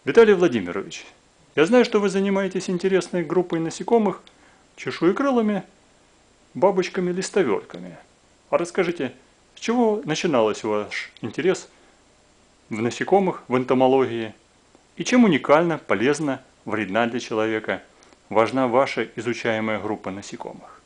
Виталий Владимирович, я знаю, что вы занимаетесь интересной группой насекомых, чешуекрылыми, бабочками-листовертками. А расскажите, с чего начиналось ваш интерес в насекомых, в энтомологии? И чем уникальна, полезна, вредна для человека важна ваша изучаемая группа насекомых?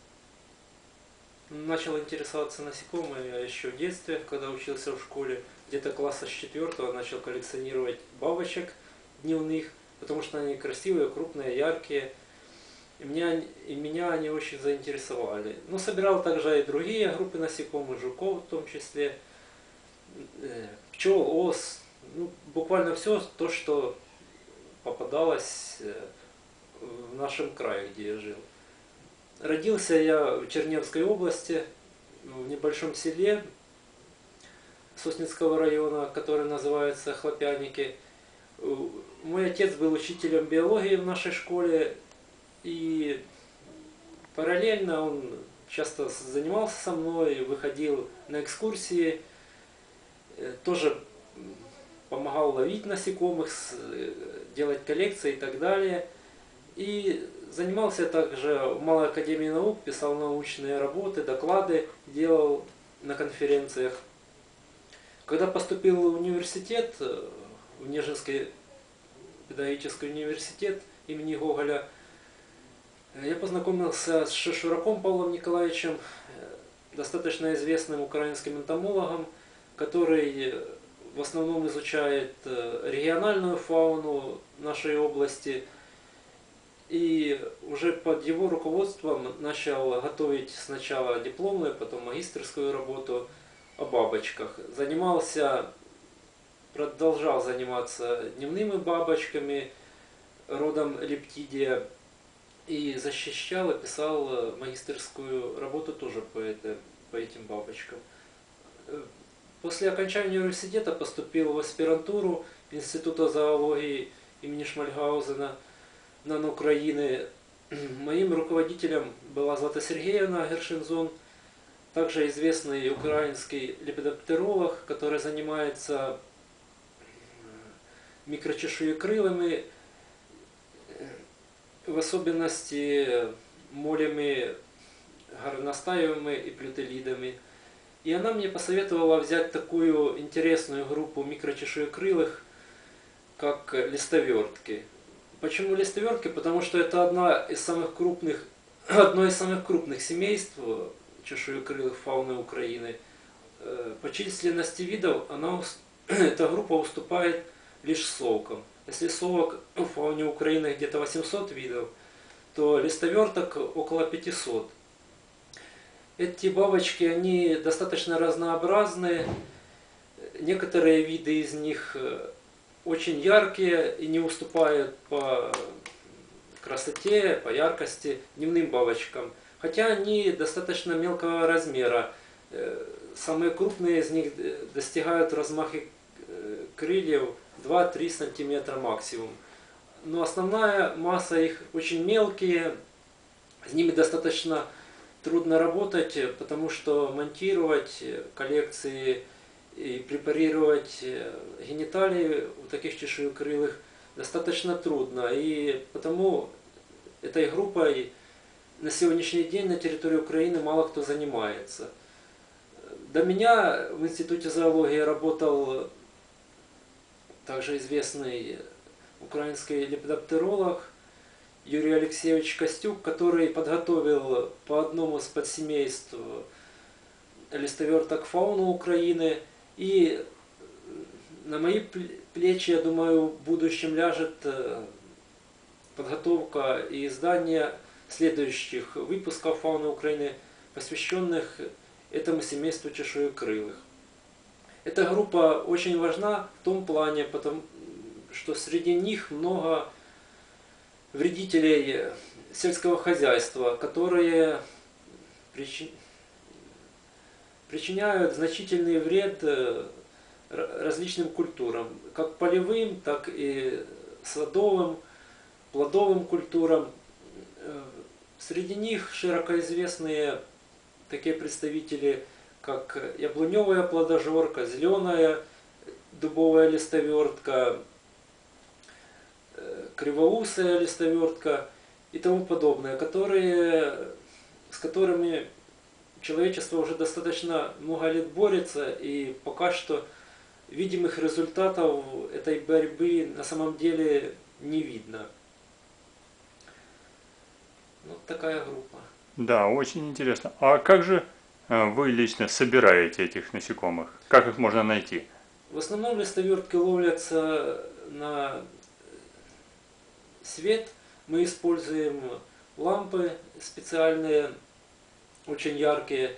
Начал интересоваться насекомыми я еще в детстве, когда учился в школе. Где-то класса с 4 начал коллекционировать бабочек дневных, потому что они красивые, крупные, яркие. И меня они очень заинтересовали. Но собирал также и другие группы насекомых, жуков в том числе, пчел, ос. Ну, буквально все то, что попадалось в нашем крае, где я жил. Родился я в Черневской области, в небольшом селе Сосницкого района, который называется Хлопяники. Мой отец был учителем биологии в нашей школе, и параллельно он часто занимался со мной, выходил на экскурсии, тоже помогал ловить насекомых, делать коллекции и так далее. И занимался также в Малой академии наук, писал научные работы, доклады делал на конференциях. Когда поступил в университет, в Нежинский педагогический университет имени Гоголя, я познакомился с Шишураком Павлом Николаевичем, достаточно известным украинским энтомологом, который в основном изучает региональную фауну нашей области. И уже под его руководством начал готовить сначала дипломную, потом магистерскую работу о бабочках. Продолжал заниматься дневными бабочками родом Лептидия. И защищал и писал магистерскую работу тоже по этим бабочкам. После окончания университета поступил в аспирантуру Института зоологии имени Шмальгаузена НАН Украины. Моим руководителем была Злата Сергеевна Гершинзон, также известный украинский лепидоптеролог, который занимается микрочешуекрылыми, в особенности молями, горностаевыми и плютелидами. И она мне посоветовала взять такую интересную группу микрочешуекрылых, как листовертки. Почему листовертки? Потому что это одно из самых крупных семейств чешуекрылых фауны Украины. По численности видов эта группа уступает лишь совкам. Если совок в фауне Украины где-то 800 видов, то листоверток около 500. Эти бабочки, они достаточно разнообразные. Некоторые виды из них очень яркие и не уступают по красоте, по яркости дневным бабочкам. Хотя они достаточно мелкого размера. Самые крупные из них достигают размаха крыльев 2-3 сантиметра максимум. Но основная масса их очень мелкие, с ними достаточно трудно работать, потому что монтировать коллекции и препарировать гениталии у таких чешуекрылых достаточно трудно. И потому этой группой на сегодняшний день на территории Украины мало кто занимается. До меня в Институте зоологии работал также известный украинский лепидоптеролог Юрий Алексеевич Костюк, который подготовил по одному из подсемейств листоверток фауну Украины. И на мои плечи, я думаю, в будущем ляжет подготовка и издание следующих выпусков фауны Украины, посвященных этому семейству чешуекрылых. Эта группа очень важна в том плане, потому что среди них много вредителей сельского хозяйства, которые причиняют значительный вред различным культурам, как полевым, так и садовым, плодовым культурам. Среди них широко известные такие представители, как яблоневая плодожорка, зеленая дубовая листовертка, кривоусая листовертка и тому подобное, с которыми человечество уже достаточно много лет борется, и пока что видимых результатов этой борьбы на самом деле не видно. Вот такая группа. Да, очень интересно. А как же вы лично собираете этих насекомых? Как их можно найти? В основном листовертки ловятся на свет. Мы используем лампы специальные, очень яркие.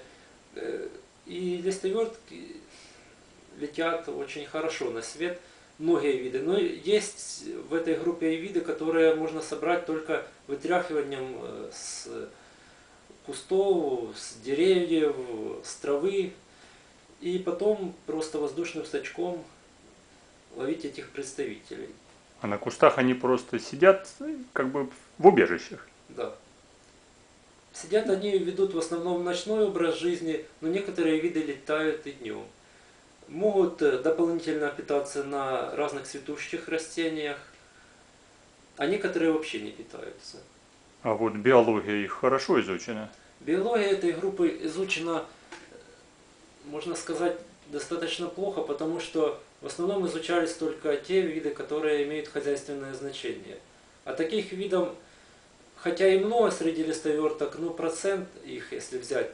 И листовертки летят очень хорошо на свет. Многие виды. Но есть в этой группе и виды, которые можно собрать только вытряхиванием с кустов, с деревьев, с травы. И потом просто воздушным сачком ловить этих представителей. А на кустах они просто сидят как бы в убежищах. Да. Сидят они, ведут в основном ночной образ жизни, но некоторые виды летают и днем. Могут дополнительно питаться на разных цветущих растениях, а некоторые вообще не питаются. А вот биология их хорошо изучена. Биология этой группы изучена, можно сказать, достаточно плохо, потому что в основном изучались только те виды, которые имеют хозяйственное значение. А таких видов, хотя и много среди листоверток, но процент их, если взять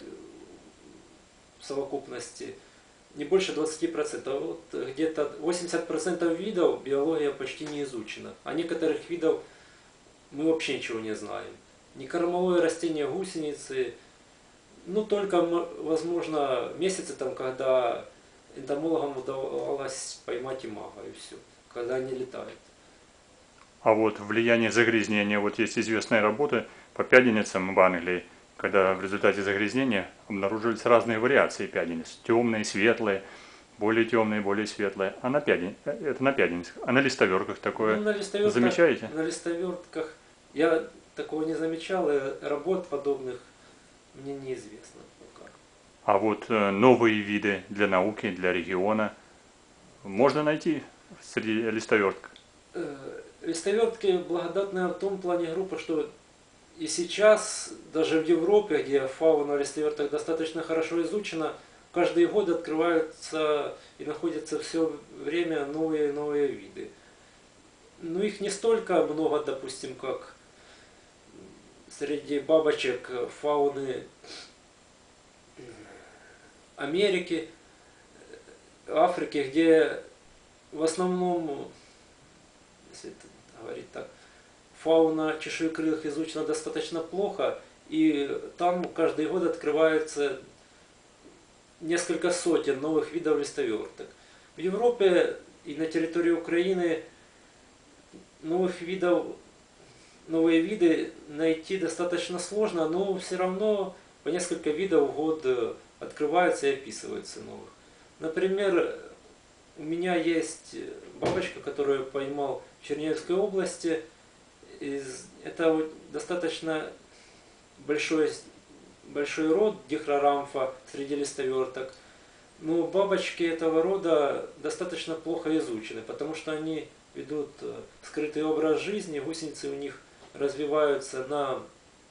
в совокупности, не больше 20%. Вот где-то 80% видов биология почти не изучена. А некоторых видов мы вообще ничего не знаем. Ни кормовое растение гусеницы, ну только, возможно, месяцы там, когда энтомологам удавалось поймать имаго, и все, когда они летают. А вот влияние загрязнения, вот есть известная работа по пяденицам в Англии, когда в результате загрязнения обнаруживались разные вариации пядениц. Темные, светлые, более светлые. А это на пяденицах. А на листоверках такое Ну, на листовертках, замечаете? На листовертках я такого не замечал, и работ подобных мне неизвестно пока. А вот новые виды для науки, для региона можно найти среди листоверток? Листовертки благодатная в том плане группа, что и сейчас, даже в Европе, где фауна листоверток достаточно хорошо изучена, каждый год открываются и находятся все время новые и новые виды. Но их не столько много, допустим, как среди бабочек фауны Америки, Африки, где в основном, если это говорить так, фауна чешуекрылых изучена достаточно плохо, и там каждый год открывается несколько сотен новых видов листоверток. В Европе и на территории Украины новые виды найти достаточно сложно, но все равно по несколько видов в год открываются и описываются новых. Например, у меня есть бабочка, которую я поймал в Черниговской области. Это достаточно большой род дихрорамфа среди листоверток. Но бабочки этого рода достаточно плохо изучены, потому что они ведут скрытый образ жизни, гусеницы у них развиваются на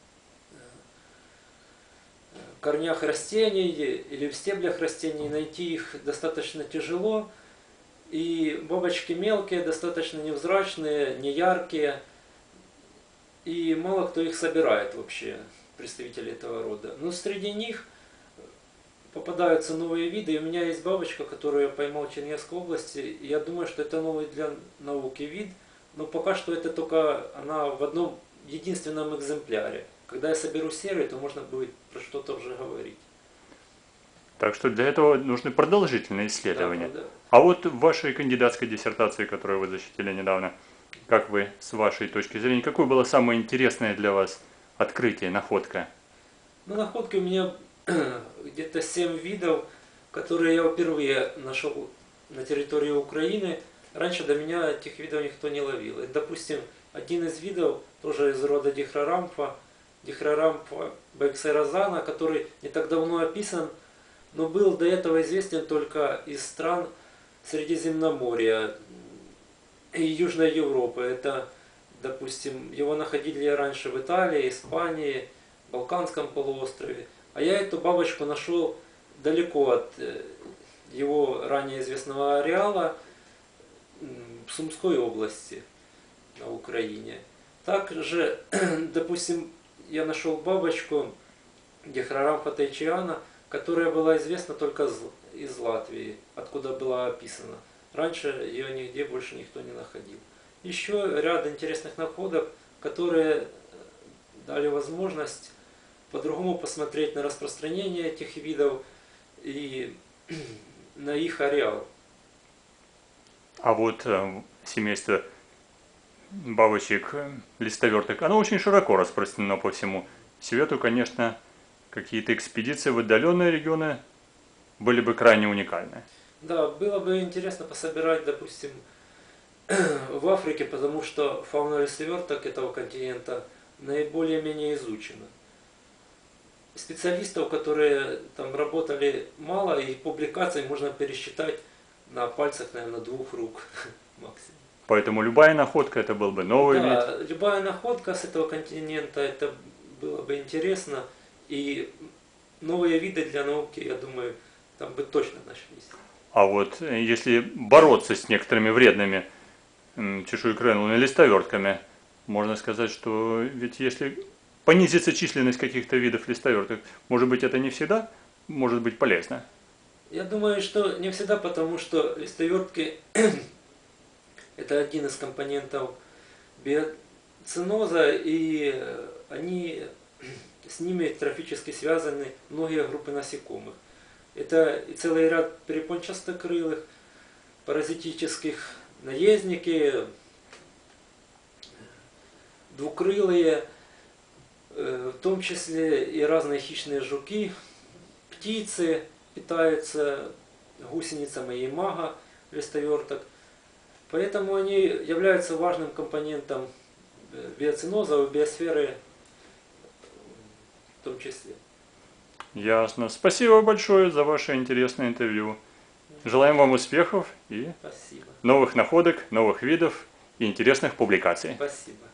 корнях растений или в стеблях растений, найти их достаточно тяжело. И бабочки мелкие, достаточно невзрачные, неяркие. И мало кто их собирает вообще, представители этого рода. Но среди них попадаются новые виды. И у меня есть бабочка, которую я поймал в Черниговской области. И я думаю, что это новый для науки вид. Но пока что это только она в одном единственном экземпляре. Когда я соберу серию, то можно будет про что-то уже говорить. Так что для этого нужны продолжительные исследования. Да. А вот в вашей кандидатской диссертации, которую вы защитили недавно, как вы, с вашей точки зрения, какое было самое интересное для вас открытие, находка? Ну, находки у меня где-то 7 видов, которые я впервые нашел на территории Украины. Раньше до меня этих видов никто не ловил. И, допустим, один из видов, тоже из рода дихрорамфа бексерозана, который не так давно описан, но был до этого известен только из стран Средиземноморья и Южной Европы. Это Допустим, его находили раньше в Италии, Испании, Балканском полуострове. А я эту бабочку нашел далеко от его ранее известного ареала в Сумской области на Украине. Также, допустим, я нашел бабочку Дихрорамфа тайчиана, которая была известна только из Латвии, откуда была описана. Раньше ее нигде больше никто не находил. Еще ряд интересных находок, которые дали возможность по-другому посмотреть на распространение этих видов и на их ареал. А вот семейство бабочек листоверток, оно очень широко распространено по всему свету. Конечно, какие-то экспедиции в отдаленные регионы были бы крайне уникальны. Да, было бы интересно пособирать, допустим, в Африке, потому что фауна листоверток этого континента наиболее-менее изучена. Специалистов, которые там работали, мало, и публикаций можно пересчитать на пальцах, наверное, 2 рук максимум. Поэтому любая находка это был бы новый вид. Да, любая находка с этого континента, это было бы интересно, и новые виды для науки, я думаю, там бы точно нашлись. А вот если бороться с некоторыми вредными чешуекрылыми листовертками, можно сказать, что ведь если понизится численность каких-то видов листоверток, может быть, это не всегда может быть полезно? Я думаю, что не всегда, потому что листовертки это один из компонентов биоценоза, и они с ними трофически связаны многие группы насекомых. Это и целый ряд перепончатокрылых, паразитических, наездники, двукрылые, в том числе и разные хищные жуки, птицы питаются гусеницами и имаго листоверток. Поэтому они являются важным компонентом биоценоза и биосферы в том числе. Ясно. Спасибо большое за ваше интересное интервью. Желаем вам успехов и Спасибо. новых находок, новых видов и интересных публикаций. Спасибо.